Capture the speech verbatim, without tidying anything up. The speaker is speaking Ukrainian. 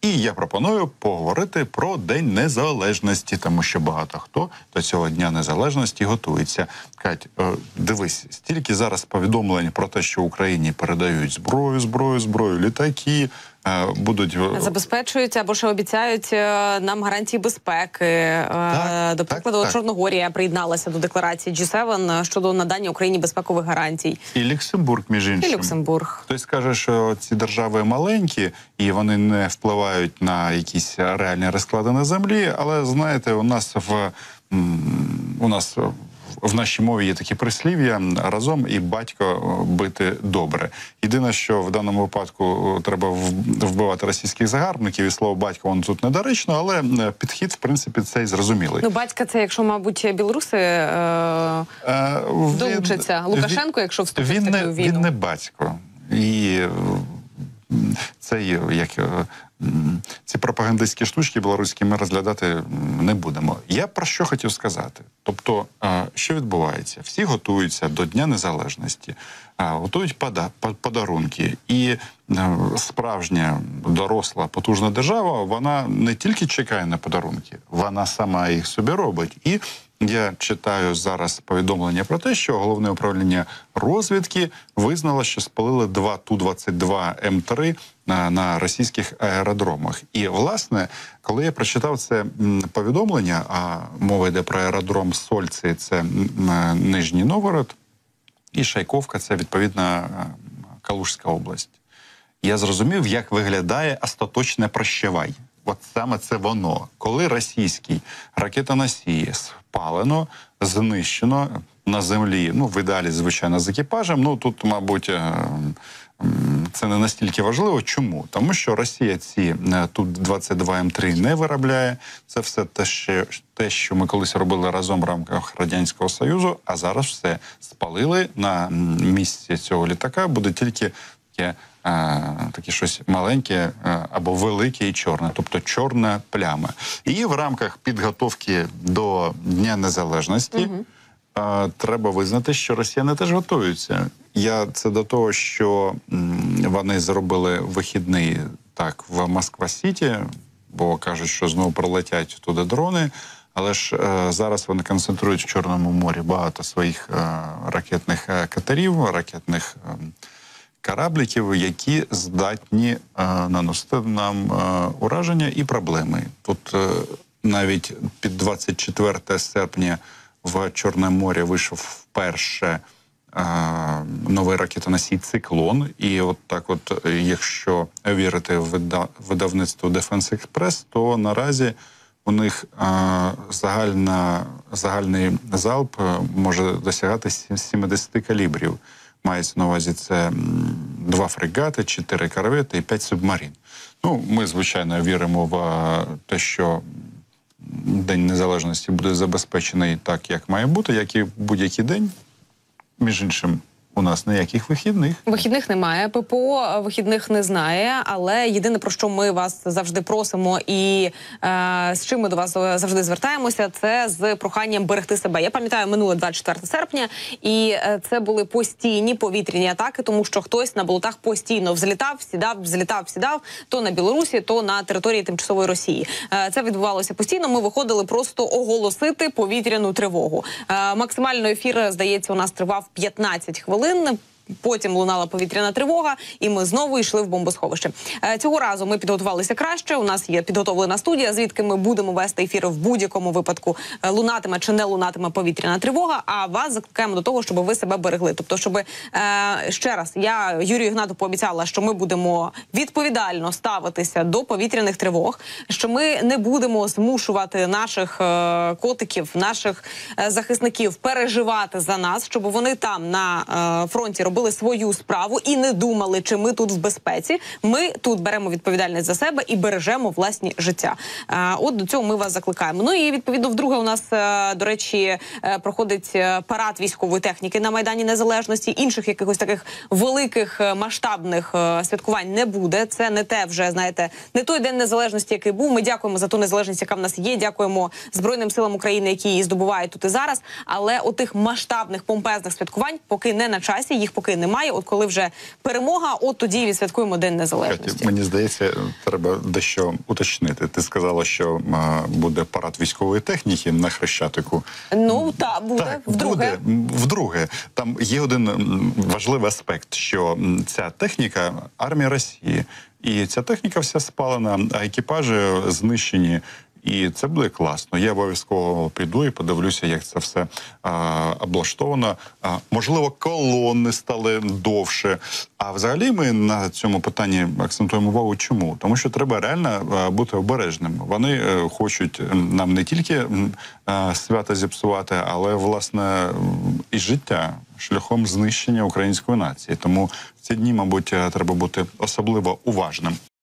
І я пропоную поговорити про День Незалежності, тому що багато хто до цього Дня Незалежності готується. Кать, дивись, стільки зараз повідомлень про те, що Україні передають зброю, зброю, зброю, літаки, будуть... Забезпечують або ще обіцяють нам гарантії безпеки. Так, до прикладу, так, Чорногорія так. приєдналася до декларації джі севен щодо надання Україні безпекових гарантій. І Люксембург, між іншим. І Люксембург. Хтось каже, що ці держави маленькі, і вони не впливають на якісь реальні розклади на землі, але, знаєте, у нас в... у нас... В нашій мові є такі прислів'я «разом і батько бити добре». Єдине, що в даному випадку треба вбивати російських загарбників, і слово «батько» воно тут недоречно, але підхід, в принципі, цей зрозумілий. Ну, батька це, якщо, мабуть, білоруси е е долучаться. Він, Лукашенко, якщо вступить він в таку не, війну. Він не батько. І це як... Ці пропагандистські штучки білоруські ми розглядати не будемо. Я про що хотів сказати? Тобто, що відбувається? Всі готуються до Дня Незалежності, готують подарунки. І справжня, доросла, потужна держава, вона не тільки чекає на подарунки, вона сама їх собі робить. І я читаю зараз повідомлення про те, що Головне управління розвідки визнало, що спалили два Ту двадцять два М три на, на російських аеродромах. І, власне, коли я прочитав це повідомлення, а мова йде про аеродром Сольці, це Нижній Новгород, і Шайковка, це, відповідно, Калужська область. Я зрозумів, як виглядає остаточне прощавай. От саме це воно. Коли російський ракетоносій спалено, знищено на землі, ну, в ідеалі, звичайно, з екіпажем, ну, тут, мабуть, це не настільки важливо. Чому? Тому що Росія ці Ту двадцять два М три не виробляє. Це все те, що, те, що ми колись робили разом в рамках Радянського Союзу, а зараз все спалили. На місці цього літака буде тільки таке, а, таке щось маленьке а, або велике і чорне, тобто чорна пляма. І в рамках підготовки до Дня Незалежності угу. а, треба визнати, що росіяни теж готуються. Я це до того, що м, вони зробили вихідний так в Москва-Сіті, бо кажуть, що знову прилетять туди дрони, але ж е, зараз вони концентрують в Чорному морі багато своїх е, ракетних е, катерів, ракетних е, корабликів, які здатні е, наносити нам е, ураження і проблеми. Тут е, навіть під двадцять четверте серпня в Чорне море вийшов вперше е, новий ракетоносій «Циклон». І от так от, якщо вірити вида, видавництву Defense Express, то наразі у них е, загальна, загальний залп може досягати сімдесят калібрів. Мається на увазі це два фрегати, чотири корвети і п'ять субмарин. Ну, ми, звичайно, віримо в те, що День Незалежності буде забезпечений так, як має бути, як і будь-який день. Між іншим, у нас ніяких вихідних. Вихідних немає, ППО вихідних не знає, але єдине, про що ми вас завжди просимо і е, з чим ми до вас завжди звертаємося, це з проханням берегти себе. Я пам'ятаю, минуле двадцять четверте серпня, і е, це були постійні повітряні атаки, тому що хтось на болотах постійно взлітав, сідав, взлітав, сідав, то на Білорусі, то на території тимчасової Росії. Е, це відбувалося постійно, ми виходили просто оголосити повітряну тривогу. Е, максимально ефір, здається, у нас тривав п'ятнадцять хвилин. Потім лунала повітряна тривога, і ми знову йшли в бомбосховище. Цього разу ми підготувалися краще. У нас є підготовлена студія, звідки ми будемо вести ефіри в будь-якому випадку, лунатиме чи не лунатиме повітряна тривога. А вас закликаємо до того, щоб ви себе берегли. Тобто, щоб, е, ще раз, я Юрію Ігнату пообіцяла, що ми будемо відповідально ставитися до повітряних тривог, що ми не будемо змушувати наших е, котиків, наших е, захисників переживати за нас, щоб вони там на е, фронті робили робили свою справу і не думали, чи ми тут в безпеці. Ми тут беремо відповідальність за себе і бережемо власні життя. А, от до цього ми вас закликаємо. Ну і відповідно вдруге у нас, до речі, проходить парад військової техніки на Майдані Незалежності. Інших якихось таких великих масштабних святкувань не буде. Це не те вже, знаєте, не той День Незалежності, який був. Ми дякуємо за ту незалежність, яка в нас є. Дякуємо Збройним силам України, які її здобувають тут і зараз. Але отих масштабних, помпезних святкувань поки не на часі. Їх поки поки немає. От коли вже перемога, от тоді відсвяткуємо День Незалежності. Каті, мені здається, треба дещо уточнити. Ти сказала, що а, буде парад військової техніки на Хрещатику. Ну, та, буде. Так, Вдруге. буде. Вдруге. Там є один м, важливий аспект, що м, ця техніка – армія Росії. І ця техніка вся спалена, а екіпажі знищені. І це буде класно. Я обов'язково піду і подивлюся, як це все а, облаштовано. А, можливо, колони стали довше. А взагалі ми на цьому питанні акцентуємо увагу. Чому? Тому що треба реально а, бути обережним. Вони е, хочуть нам не тільки м, а, свято зіпсувати, але, власне, м, і життя шляхом знищення української нації. Тому в ці дні, мабуть, треба бути особливо уважним.